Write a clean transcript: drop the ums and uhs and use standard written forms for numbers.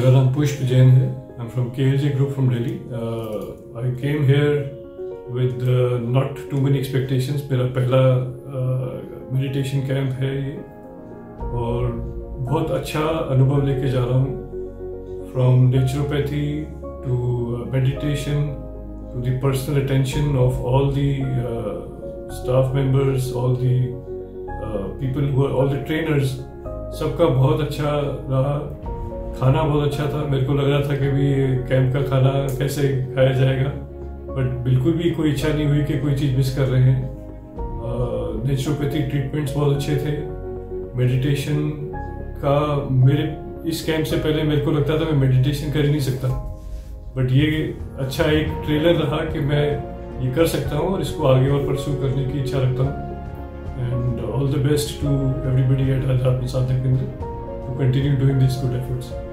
मेरा नाम पुष्प जैन है। I am from KLJ group from Delhi. I came here with not too many expectations. मेरा पहला मेडिटेशन कैंप है ये, और बहुत अच्छा अनुभव लेके जा रहा हूँ। From naturopathy to meditation to the personal attention of all the staff members, all the people who are all the trainers, सबका बहुत अच्छा रहा। खाना बहुत अच्छा था। मेरे को लग रहा था कि भी कैंप का खाना कैसे खाया जाएगा, बट बिल्कुल भी कोई इच्छा नहीं हुई कि कोई चीज़ मिस कर रहे हैं। नेचुरोपैथी ट्रीटमेंट्स बहुत अच्छे थे। मेडिटेशन का मेरे इस कैंप से पहले मेरे को लगता था मैं मेडिटेशन कर ही नहीं सकता, बट ये अच्छा एक ट्रेलर रहा कि मैं ये कर सकता हूँ और इसको आगे और परस्यू करने की इच्छा रखता हूँ। And all the best to everybody at Adhyatma Sadhana केंद्र to continue doing these good efforts.